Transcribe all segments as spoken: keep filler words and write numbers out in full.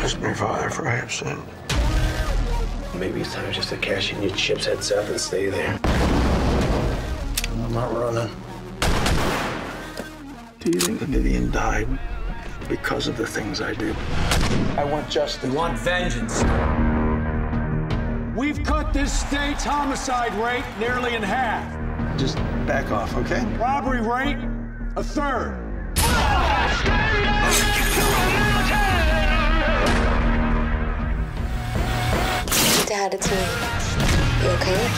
punished me, Father, for I have sinned. Maybe it's time just to cash in your chips, head south, and stay there. I'm not running. Do you think that Vivian died because of the things I did? I want justice. We want vengeance. We've cut this state's homicide rate nearly in half. Just back off, okay? Robbery rate, a third. Dad, it's me. You okay?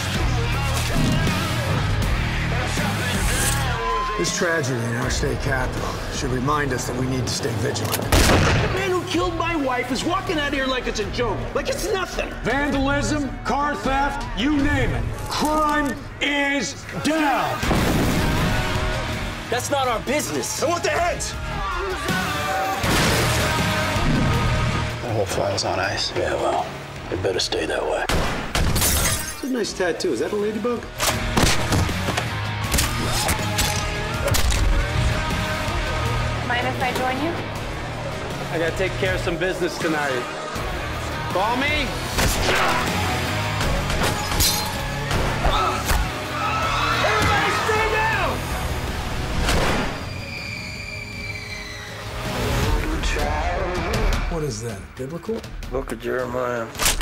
This tragedy in our state capital should remind us that we need to stay vigilant. The man who killed my wife is walking out here like it's a joke, like it's nothing. Vandalism, car theft, you name it. Crime is down. That's not our business. I want the heads. The whole file's on ice. Yeah, well, it better stay that way. It's a nice tattoo. Is that a ladybug? Mind if I join you? I gotta take care of some business tonight. Call me. Everybody stay down! What is that, biblical? Book of Jeremiah.